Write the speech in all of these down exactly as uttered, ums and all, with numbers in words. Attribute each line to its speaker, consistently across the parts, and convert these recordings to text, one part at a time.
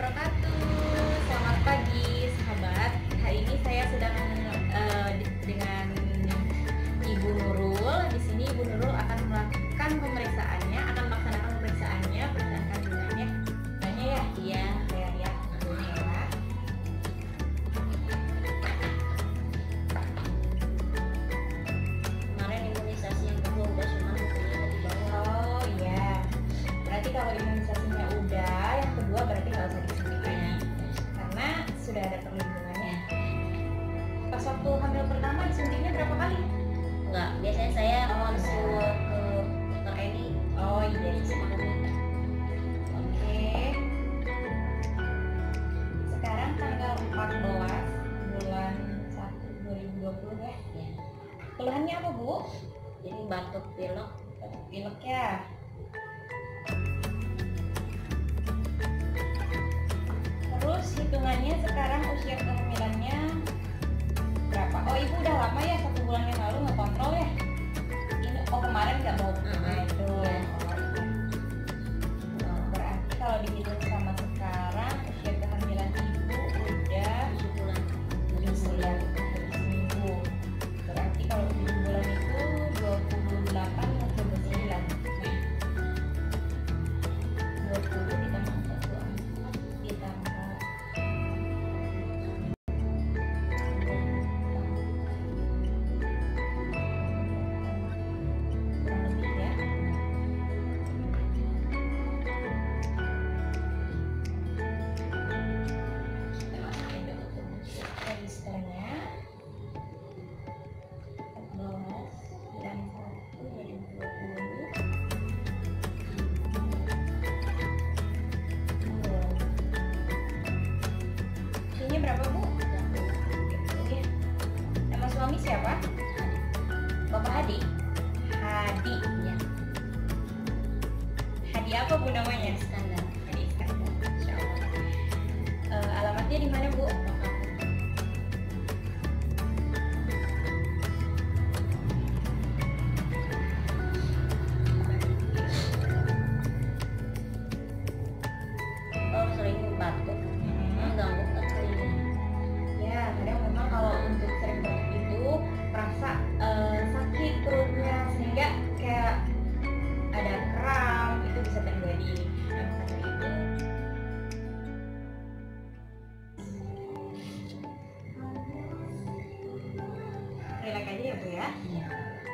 Speaker 1: wabarakatuh. Selamat pagi sahabat. Hari ini saya sedang uh, dengan Ibu Nurul. Di sini Ibu Nurul akan melakukan pemeriksaannya, akan melaksanakan pemeriksaannya, pemeriksaan kandungannya. Tanya ya, iya, saya lihat dulunya ya.
Speaker 2: Kemarin imunisasi yang kedua udah, cuman bukunya ada di bawah.
Speaker 1: Oh iya. Berarti kalau imunisasinya udah, yang kedua berarti nggak usah disuntikan ya, karena sudah ada perlindungannya. Pas waktu hamil pertama disuntiknya berapa kali?
Speaker 2: Enggak, biasanya saya
Speaker 1: Oh,
Speaker 2: konsul
Speaker 1: enggak.
Speaker 2: ke dokter Eni.
Speaker 1: Oh iya.
Speaker 2: Sama dokter.
Speaker 1: Oke. Sekarang tanggal empat belas bulan satu dua ribu dua puluh ya.
Speaker 2: Ya.
Speaker 1: Keluhannya apa, Bu?
Speaker 2: Jadi batuk pilek.
Speaker 1: Batuk pilek ya. Terus hitungannya sekarang usia kehamilannya berapa? Oh, Ibu udah lama ya, satu bulan yang lalu nggak kontrol ya? Ini oh kemarin nggak mau.
Speaker 2: Mm-mm.
Speaker 1: Nah, itu.
Speaker 2: Iya.
Speaker 1: Oh, iya. Oh, berarti kalau dihitung sama sekarang usia kehamilan Ibu udah
Speaker 2: tujuh bulan.
Speaker 1: tujuh bulan lebih seminggu. Berarti kalau tujuh bulan itu dua puluh delapan atau dua puluh sembilan. Nah, dua puluh ditambah empat puluh empat ditambah kurang lebih ya. Kita masukin dulu registernya. empat belas sembilan puluh satu dua ribu dua puluh. Usianya berapa, Bu? Oke. Nama suami siapa? Bapak Hadi. Hadi.
Speaker 2: Ya.
Speaker 1: Hadi apa, Bu, namanya?
Speaker 2: Standar.
Speaker 1: Hadi Iskandar. Insya Allah. Eh, alamatnya di mana, Bu?
Speaker 2: Kalau sering batuk, mengganggu ketelinga.
Speaker 1: Ya, kadang memang kalau untuk sering batuk itu merasa eh, sakit perutnya sehingga kayak ada kram, itu bisa terjadi. Nah, maka dari itu relax aja ya, Bu ya.
Speaker 2: Iya.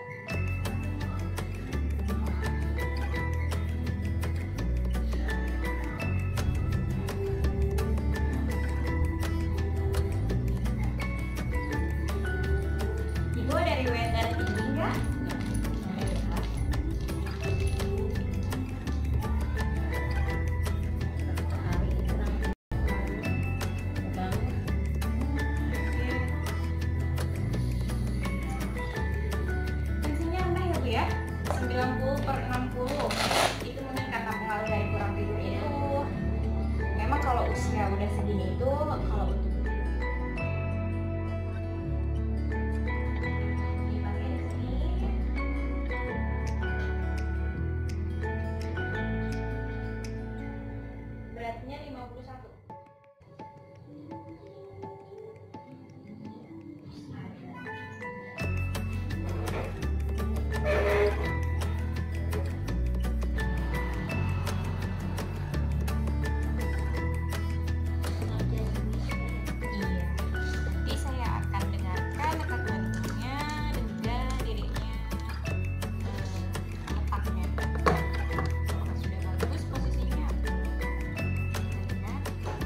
Speaker 1: Ibu ada riwayat darah tinggi nggak? Nggak.
Speaker 2: Satu hari kurang bangun.
Speaker 1: Tensinya rendah ya, Bu ya? sembilan puluh per enam puluh. Itu mungkin karena pengaruh dari kurang tidur itu. Memang kalau usia udah segini itu kalau untuk dipakai di sini. Beratnya lima puluh satu. Iya. Nanti saya akan dengarkan dekat jantungnya dan juga dirinya eh, letaknya. Kalau sudah bagus posisinya. Lihat.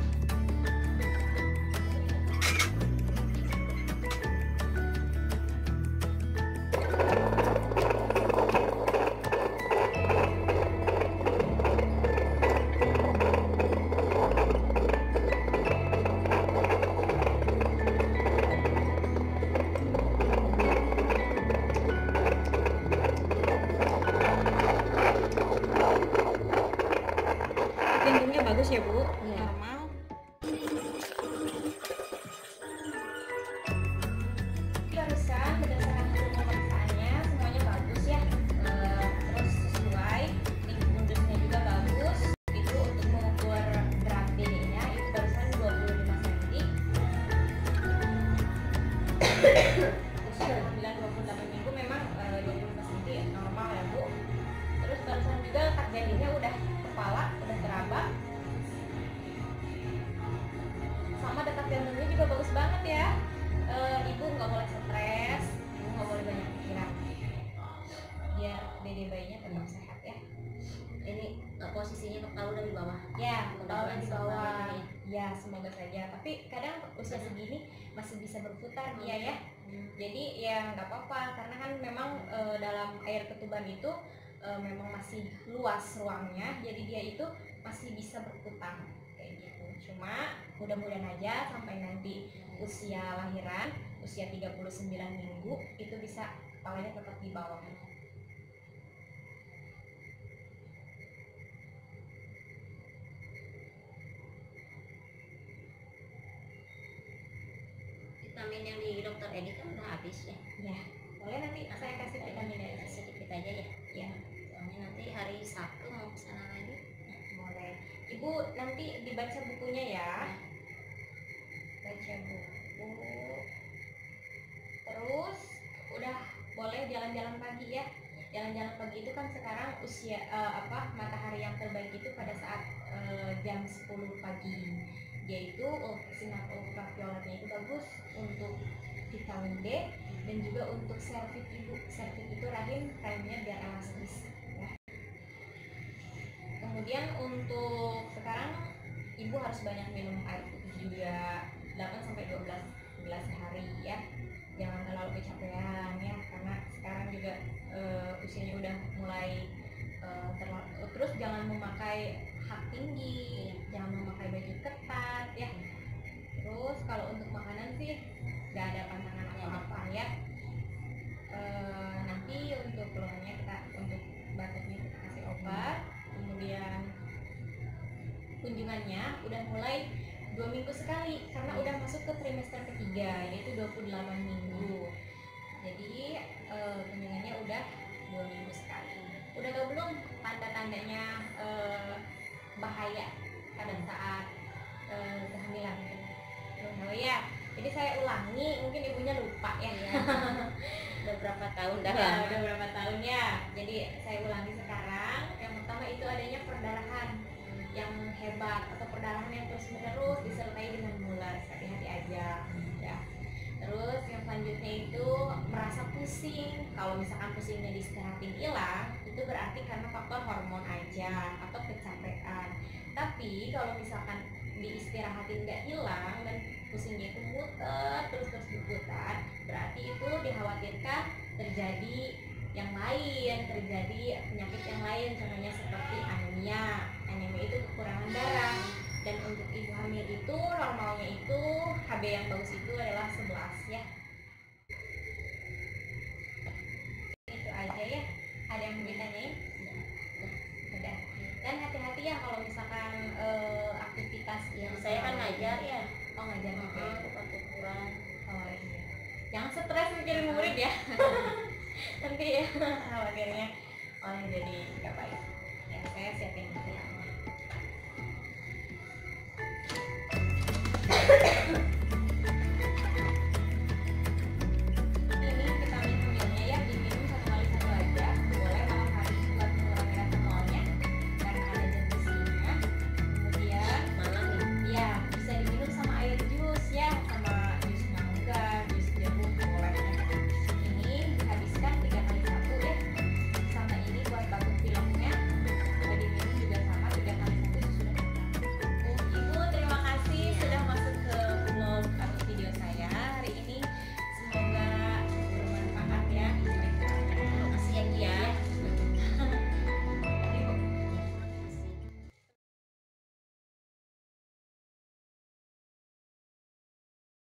Speaker 1: Jantungnya bagus ya, Bu?
Speaker 2: Iya.
Speaker 1: Normal. Barusan berdasarkan hasil pemeriksaannya semuanya bagus ya. Eh, terus sesuai, tinggi pundusnya juga bagus. Itu untuk mengukur berat D D-nya itu usia kehamilan dua puluh delapan minggu memang uh, dua puluh lima sentimeter normal ya Bu. Terus barusan juga letak janinnya udah kepala, udah teraba. Sama detak jantungnya juga bagus banget ya. Uh, ibu nggak boleh stres, ibu nggak boleh banyak pikiran. Biar dede bayinya tetap sehat ya.
Speaker 2: Ini uh, posisinya kepala udah di bawah.
Speaker 1: Ya, kepala di bawah.
Speaker 2: Ya.
Speaker 1: Ya, semoga saja. Tapi kadang usia segini masih bisa berputar dia ya.
Speaker 2: Hmm.
Speaker 1: Jadi ya nggak apa-apa karena kan memang e, dalam air ketuban itu e, memang masih luas ruangnya. Jadi dia itu masih bisa berputar kayak gitu. Cuma mudah-mudahan aja sampai nanti usia lahiran, usia tiga puluh sembilan minggu itu bisa kepalanya tetap di bawah.
Speaker 2: Vitamin yang di dokter Edi kan udah habis ya.
Speaker 1: Ya, boleh nanti saya kasih vitamin ya
Speaker 2: sedikit aja ya.
Speaker 1: Ya,
Speaker 2: soalnya nanti hari Sabtu mau kesana lagi.
Speaker 1: Boleh. Ibu nanti dibaca bukunya ya. Baca buku. Terus udah boleh jalan-jalan pagi ya. Jalan-jalan pagi itu kan sekarang usia uh, apa matahari yang terbaik itu pada saat uh, jam sepuluh pagi. Yaitu sinar ultravioletnya itu bagus untuk vitamin D dan juga untuk serviks ibu. Serviks itu rahim, rahimnya biar elastis ya. Kemudian untuk sekarang ibu harus banyak minum air putih juga, delapan sampai dua belas gelas sehari ya. Jangan terlalu kecapean ya karena sekarang juga uh, usianya udah mulai uh, terlalu, terus jangan memakai hak tinggi, jangan memakai baju ketat ya. Terus kalau untuk makanan sih nggak ada pantangan apa-apa ya. E, nanti untuk keluhannya kita untuk batuknya kita kasih obat. Kemudian kunjungannya udah mulai dua minggu sekali karena udah masuk ke trimester ketiga yaitu dua puluh delapan minggu. Jadi e, kunjungannya udah dua minggu sekali. Udah gak belum tanda-tandanya e, bahaya pada saat e, kehamilan? Oh ya, jadi saya ulangi, mungkin ibunya lupa ya. Ya.
Speaker 2: Udah berapa tahun dah?
Speaker 1: Ya, udah berapa tahun ya. Jadi saya ulangi sekarang. Yang pertama itu adanya perdarahan yang hebat atau perdarahan yang terus menerus disertai dengan mulas. Hati-hati aja ya. Terus yang selanjutnya itu merasa pusing. Kalau misalkan pusingnya diistirahatin hilang, itu berarti karena faktor hormon aja atau kecapean. Tapi kalau misalkan diistirahatin nggak hilang dan pusingnya itu muter terus terus berputar, berarti itu dikhawatirkan terjadi yang lain, terjadi penyakit yang lain, contohnya seperti anemia. Anemia itu kekurangan darah. Dan untuk ibu hamil itu normalnya itu H B yang bagus itu adalah sebelas ya. Itu aja ya. Ada yang mau ditanyain? Udah. Dan hati-hati ya kalau misalkan uh, aktivitas
Speaker 2: yang saya kan ngajar ya.
Speaker 1: Oh ngajar juga.
Speaker 2: Bukan kurang.
Speaker 1: Oh iya. Jangan stres mikirin murid ya. Nanti ya khawatirnya oh jadi nggak baik. Ya saya siapin.